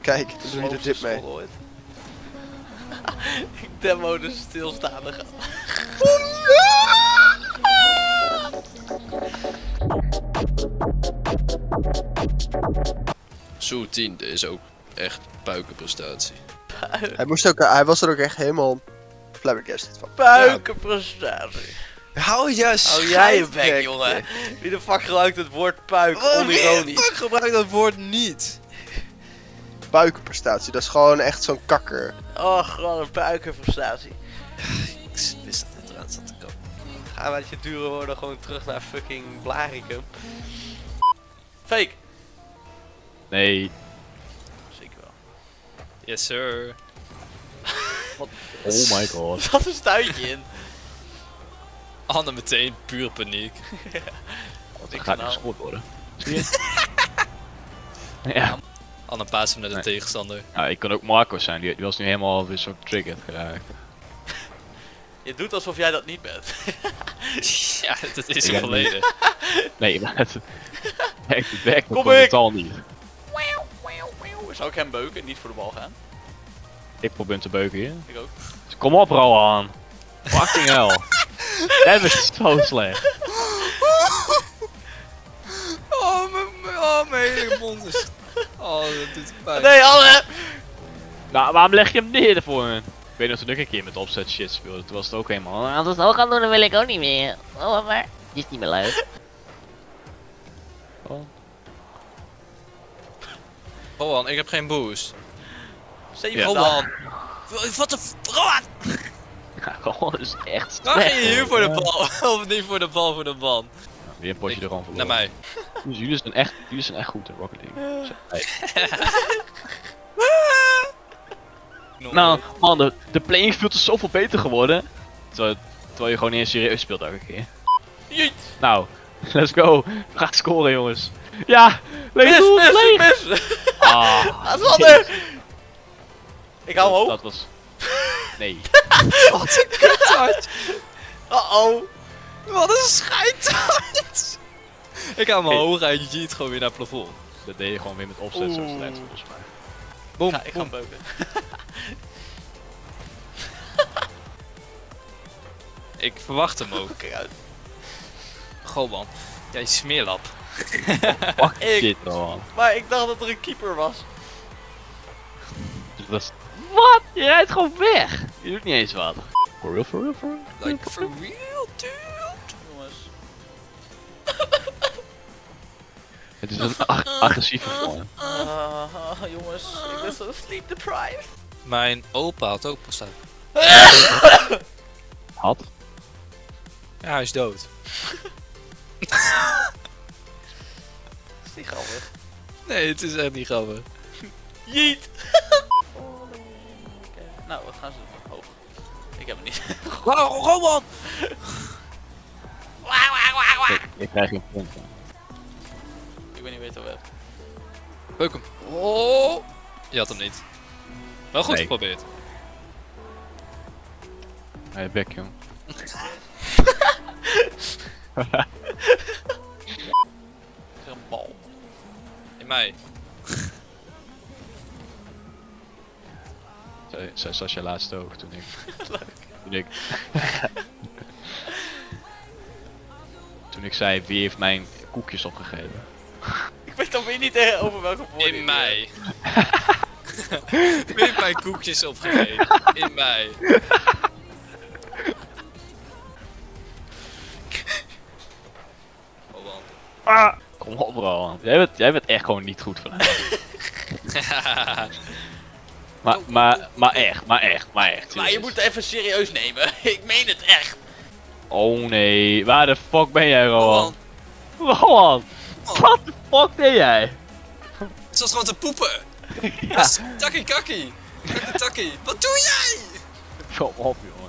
Kijk, dan doe je de dip mee. Ik demo de stilstaande gaan. Zo'n 10 is ook echt puikenprestatie. Hij was er ook echt helemaal flabbergasted van. Puikenprestatie. Hou juist. Hou jij je bek, jongen. Wie de fuck gebruikt het woord puik onironisch? Ik gebruik dat woord niet. Buikenprestatie, dat is gewoon echt zo'n kakker. Oh, gewoon een puikenprestatie. Ik wist dat het eraan zat te komen. Ga met je dure woorden gewoon terug naar fucking Blaricum. Fake. Nee. Zeker wel. Yes sir. Oh my god. Er zat een stuitje in. Anne meteen puur paniek. Dat gaat niet gescoord worden. Zie je? Ja. Anne paast hem naar de tegenstander. Ja, ik kan ook Marco zijn, die was nu helemaal weer zo getriggerd geraakt. Je doet alsof jij dat niet bent. Ja, dat is hem volledig. Nee, maar het werkt Kom totaal niet. Zou ik hem beuken, niet voor de bal gaan? Ik probeer te beuken hier. Ik ook. Dus kom op, Rohan. Fucking hell. Dat is zo slecht. Oh, mijn hele mond is... Oh, dat doet pijn. Nee, Anne! Nou, waarom leg je hem neer ervoor? Ik weet nog toen ik een keer met opzet shit speelde, toen was het ook helemaal... Als we het zo gaan doen, dan wil ik ook niet meer. Oh, maar die is niet meer leuk. Oh. Rohan, ik heb geen boost. Zeven Rohan! Wat de Rohan! Ja, Rohan is echt Waar slecht. ging je hier voor de bal? Of niet voor de bal, voor de man? Weer een potje er gewoon Naar mij. Dus jullie zijn echt goed in Rocket League. Nou, man, de playing field is zoveel beter geworden. Terwijl je gewoon niet eens serieus speelt elke keer. Jeet! Nou, let's go. We gaan scoren, jongens. Ja, leeg doel, Mis, leeg. mis! Ah, Sander! Ik hou hoog. dat was... Nee. Wat een kuthard! Uh-oh. Wat een scheidhard! Ik hou mijn hoog en je jeet gewoon weer naar het plafond. Dat deed je gewoon weer met opzet zo slecht volgens mij. Boom, Ik ga hem beuken. Ik verwacht hem ook. Kijk uit. Goh man, jij smeerlap. Fuck Ik- shit, man. Maar ik dacht dat er een keeper was. Dat is... Wat? Je rijdt gewoon weg. Je doet niet eens wat. For real, for real, for real. Like for real, dude. Jongens. Het is een agressieve vorm. Jongens, ik ben zo sleep deprived. Mijn opa had ook pas staan. Had? Ja, hij is dood. Is niet grappig. Nee, het is echt niet grappig. Jeet! Nou, wat gaan ze doen? Hoog. Ik heb het niet. Wauw, Roman! Ik krijg geen punt. Ik weet niet weten wat. Beuk hem. Oh! Je had hem niet. Wel goed Nee. geprobeerd. Hij bek, jong. Een bal. In mij. Zij was je laatste oog toen ik... Toen ik zei, wie heeft mijn koekjes opgegeven? Ik weet dan weer niet over welke woord. In mij. Wie heeft mijn koekjes opgegeven? In mij. Roman. Kom op, bro. Jij bent echt gewoon niet goed vandaag. Maar echt. Maar je moet het even serieus nemen. Ik meen het echt. Oh nee, waar de fuck ben jij, Rohan? Roman. Rohan! Wat de fuck deed jij? Het was gewoon te poepen. Ja. Takkie kakkie. Takkie. Wat doe jij? Kom op, jongen.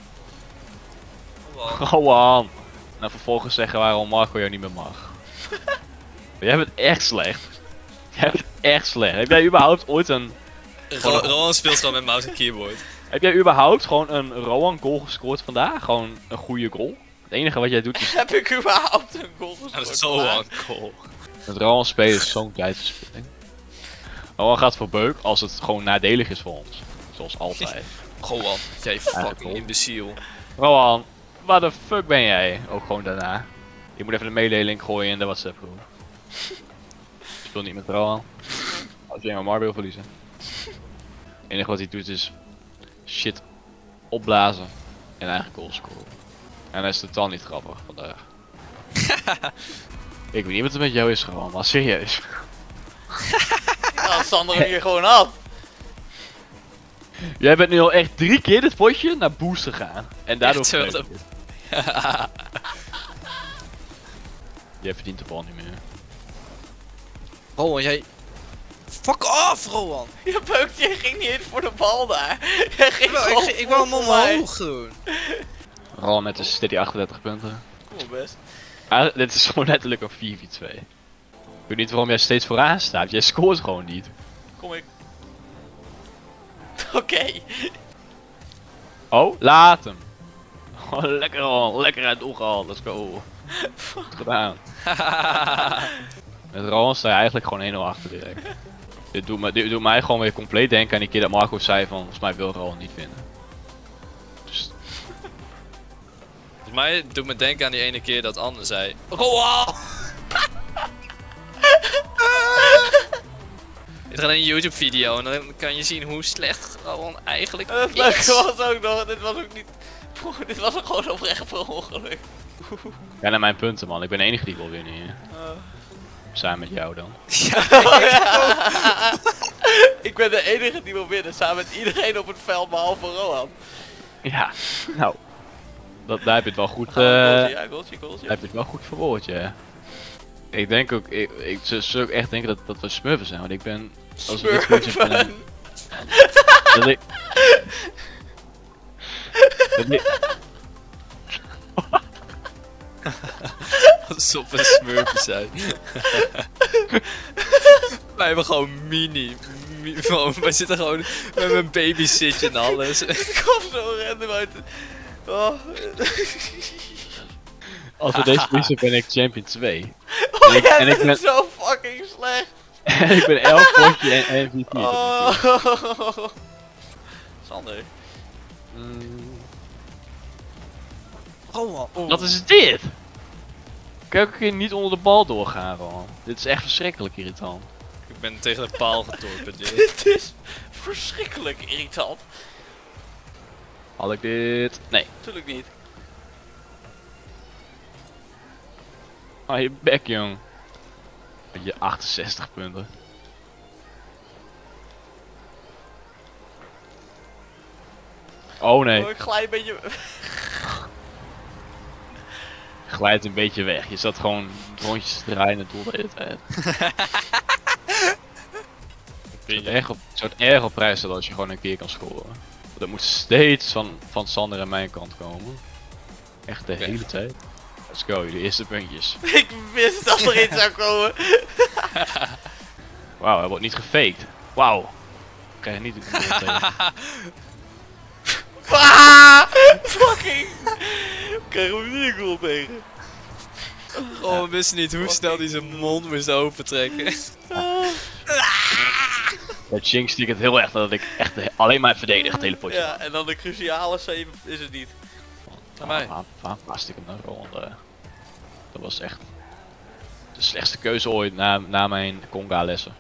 Roman. Rohan! Nou, vervolgens zeggen waarom Marco jou niet meer mag. Jij bent echt slecht. Jij bent echt slecht. Heb jij überhaupt ooit een... Roman speelt gewoon met mouse en keyboard. Heb jij überhaupt gewoon een Rohan goal gescoord vandaag? Gewoon een goede goal? Het enige wat jij doet is Heb ik überhaupt een goal gescoord? Dat is zo lang cool. met Rohan spelen is zo'n tijdverspilling. Rowan gaat voor beuk als het gewoon nadelig is voor ons. Zoals altijd. Rowan, jij fucking klopt. imbeciel. Rowan, waar de fuck ben jij? Ook gewoon daarna. Je moet even de meelink gooien in de WhatsApp groep. Ik speel niet met Rowan. Als jij maar Mar wil verliezen. Het enige wat hij doet is shit opblazen en eigen goal scoren. En dat is totaal niet grappig vandaag. Ik weet niet wat er met jou is gewoon, maar serieus. Ja, Sander hem hier gewoon af. Jij bent nu al echt 3 keer dit potje naar boost gegaan. En daardoor Echt zo, verlies je. Jij verdient de bal niet meer. Rowan, jij... Fuck off, Rowan! Je beukt, je ging niet eens voor de bal daar. Je ging gewoon Ik wou hem voor mij. omhoog doen. Rowan met de steady 38 punten. Kom op best. Ah, dit is gewoon letterlijk een 4v2. Ik weet niet waarom jij steeds vooraan staat. Jij scoort gewoon niet. Kom ik. Oké. Oh, laat hem. Oh, lekker al, lekker uit het oog al. Let's go. Goed gedaan. Met Rowan sta je eigenlijk gewoon 1-0 achter direct. Dit doet mij gewoon weer compleet denken aan die keer dat Marco zei van, volgens mij wil Rowan niet winnen. Dus... Volgens mij doet me denken aan die ene keer dat Anne zei... Rowan! Dit gaat een YouTube video en dan kan je zien hoe slecht Rowan eigenlijk En het is. leuke was ook nog, dit was ook niet... Dit was ook gewoon oprecht per ongeluk. Ja, naar mijn punten man. Ik ben de enige die wil winnen hier. Samen met jou dan. Ik ben de enige die wil winnen, samen met iedereen op het veld behalve Rohan. Ja, nou. Daar heb je het wel goed, Ja, goaltje. daar heb je het wel goed verwoord, ja. Ik denk ook, ik zou ook echt denken dat we smurfen zijn, want ik ben... Als ik dit potje ben... Dat ik... Alsof we smurfen zijn. Wij hebben gewoon wij zitten gewoon met mijn babysitje en alles. Ik kom zo random uit. Oh. Als we deze verliezen ben ik champion 2. Oh, ik jij ben- bent zo fucking slecht. En ik ben 11 potje en MVP. Oh. Sander. Rowan. Wat is dit? Kan ik ook een keer niet onder de bal doorgaan, man. Dit is echt verschrikkelijk irritant. Ik ben tegen de paal getorpedeerd. Dit is verschrikkelijk irritant. Had ik dit? Nee. Tuurlijk niet. Oh, je bek, jong. Met je 68 punten. Oh nee, Oh, ik glij een beetje... glijdt een beetje weg. Je zat gewoon rondjes te draaien en doel de hele tijd. Ik zou het erg op prijs stellen als je gewoon een keer kan scoren. Dat moet steeds van Sander en mijn kant komen. Echt de hele tijd. Let's go, jullie eerste puntjes. Ik wist dat er iets zou komen. Wauw, hij wordt niet gefaked. Wauw. Ik krijg niet een goal tegen. Ah, fucking. Krijgen we niet een goal tegen. Rowan wist niet hoe snel hij zijn mond moest opentrekken. Dat jinx ik het heel erg dat ik echt alleen maar verdedig het hele potje. Ja, en dan de cruciale save is het niet. Aan mij. Fantastisch naar Ronde. Dat was echt de slechtste keuze ooit na mijn Conga lessen.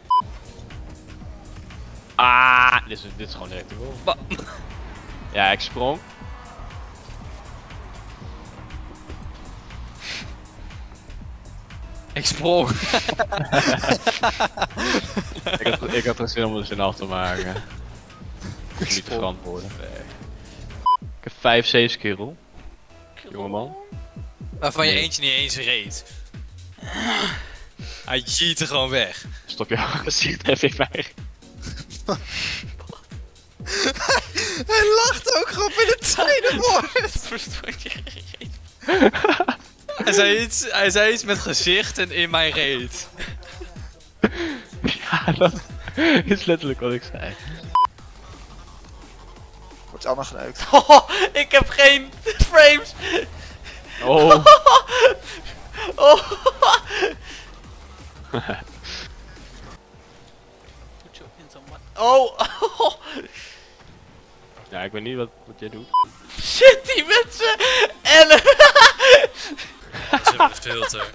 Ah, dit is gewoon direct de goal. Ja, ik sprong. Ik sprong. ik had er zin om de zin af te maken. Ik niet verantwoorden. Ik heb 5 saves, kerel. Jongeman. Waarvan je eentje niet eens reed. Hij jeette gewoon weg. Stop jouw gezicht even weg. Hij lacht ook gewoon bij de tweede woord. Verstond je geen. Hij zei iets met gezicht en in mijn reet. Ja, dat is letterlijk wat ik zei. Wordt allemaal geneukt. Oh, ik heb geen frames. Oh. Oh. Oh! Ja, ik weet niet wat jij doet. Shit, die mensen! En... Ze hebben een filter.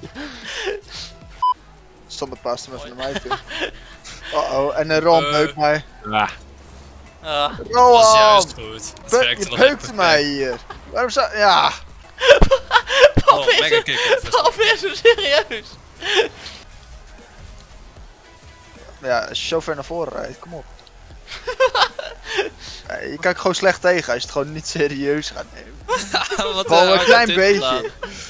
Stond de pas hem even naar mij toe. Oh, en een Ron beukt mij. Ah, Ah. Dat was Roan! juist goed. Het werkte Je nog beukte echt mij hier. Waarom zou... Ja. Oh, mega kick. Waarom ben je zo serieus? Ja, als je zo ver naar voren rijdt, kom op. Ja, je kijkt gewoon slecht tegen als je het gewoon niet serieus gaat nemen. Wat Gewoon een hard klein dit beetje. gedaan.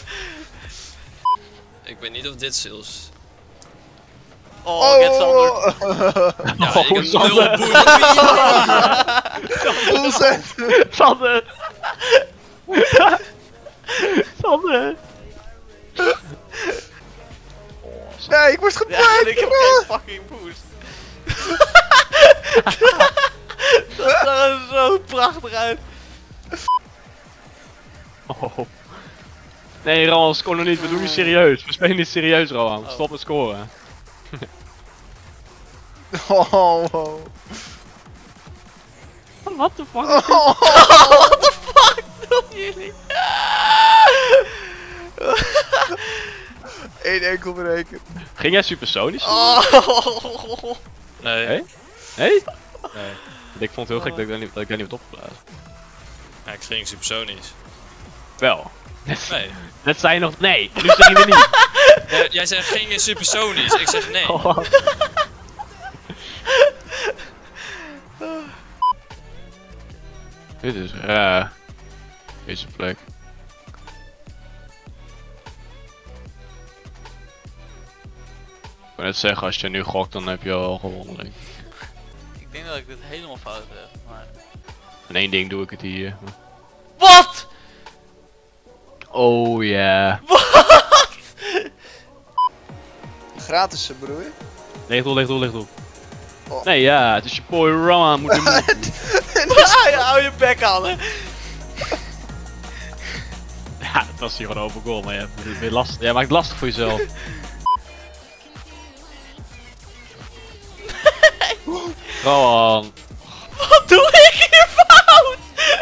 Ik weet niet of dit sales. Oh, get Sander. Ja, ik heb Sander. 0 boeren. Doelzet. Sander! Sander! Nee, ik word Ja, gepakt. ik heb geen fucking boost. Dat zag er zo prachtig uit. Oh. Nee, Roan, score nog niet. We doen niet serieus. We spelen niet serieus, Roan. Stop met scoren. Oh. What the fuck? What the fuck doen jullie? 1 enkel berekend. Ging jij supersonisch? Oh. Nee. Hé? Nee? Nee. Ik vond het heel gek dat ik daar niet wat opgeblazen. Ja, ik ging supersonisch. Wel. Nee. Net zei je nog nee. Nu zeg je weer niet. Ja, jij zegt ging je supersonisch. Ik zeg nee. Oh. Dit is raar. Deze plek. Ik wil net zeggen, als je nu gokt, dan heb je al gewonnen. Denk ik. Ik denk dat ik dit helemaal fout heb, maar... In één ding doe ik het hier. Wat? Oh ja. Gratis, broer. Leg op. Oh. Nee, ja, het is je boy Roman. Moet je Hou je bek aan, hè. Ja, het was hier gewoon over goal, maar jij maakt het lastig voor jezelf. Roman. Wat doe ik hier fout?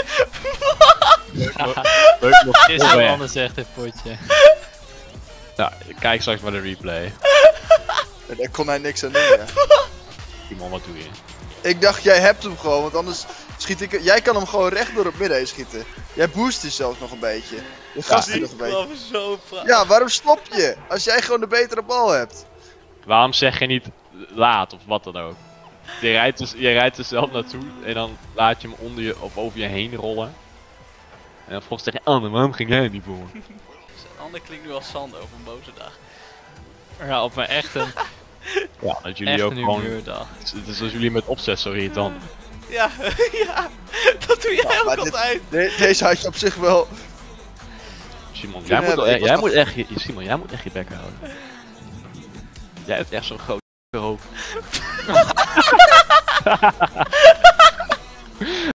Leuk nog Is wel anders echt een potje. Ja, kijk straks maar de replay. Daar kon hij niks aan doen, ja. Simon, wat doe je? Ik dacht, jij hebt hem gewoon, want anders schiet ik... Jij kan hem gewoon recht door het midden heen schieten. Jij boost jezelf nog een beetje. Je gast Die nog een beetje. kwam zo prachtig. Ja, waarom stop je? Als jij gewoon de betere bal hebt. Waarom zeg je niet laat of wat dan ook? Je rijdt er zelf naartoe en dan laat je hem onder je of over je heen rollen. En dan volgens zeg je, Anne, waarom ging jij er niet voor? Ander klinkt nu als Sander op een boze dag. Ja, op mijn echte, Ja, dat jullie ook gewoon... huurdag. Het is als jullie met opzet zo irritant. Ja, ja, dat doe jij ook Maar dit- altijd. Deze had je op zich wel... Simon, Ja, jij ik was moet echt je bek houden. Jij hebt echt zo'n groot